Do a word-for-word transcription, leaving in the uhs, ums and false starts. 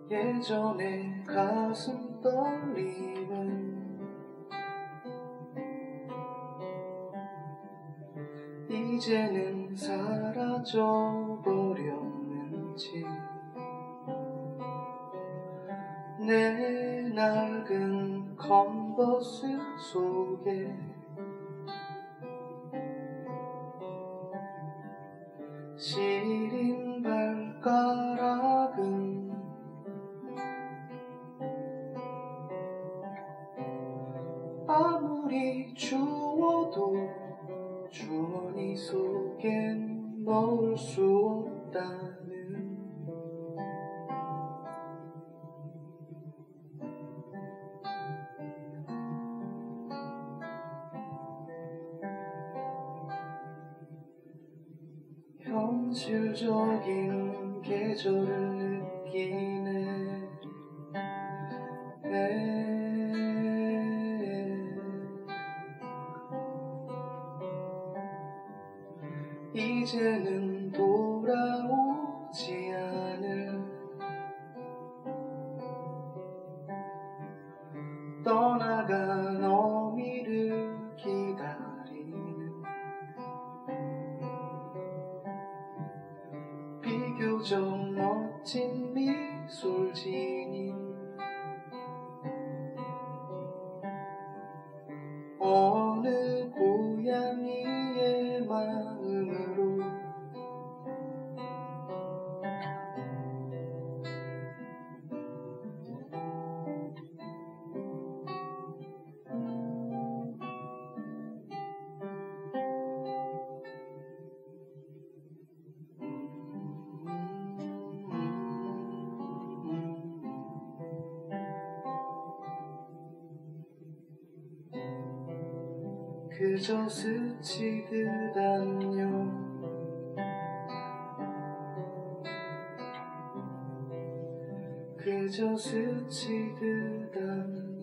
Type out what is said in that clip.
예전의 가슴 떨림은 이제는 사라져 버렸는지 내 낡은 컨버스 속에 시린 발가락은 아무리 주워도 주머니 속엔 넣을 수 없다는 현실적인 계절을 느끼네. 이제는 돌아오지 않을 떠나간 어미를 기다리는 비교적 멋진 미술진인 어느 고양이의 마음으로 그저 스치듯 안녕 그저 스치듯 안녕